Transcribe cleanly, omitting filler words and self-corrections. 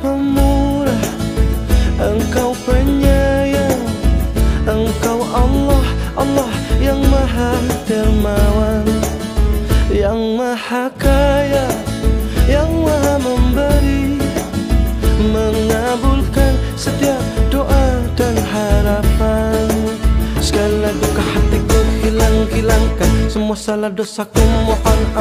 pemurah, Engkau penyayang, Engkau Allah, Allah yang maha dermawan, yang maha kaya, yang maha memberi, mengabulkan setiap doa dan harapan. Segala duka hatiku hilangkan, semua salah dosaku mohon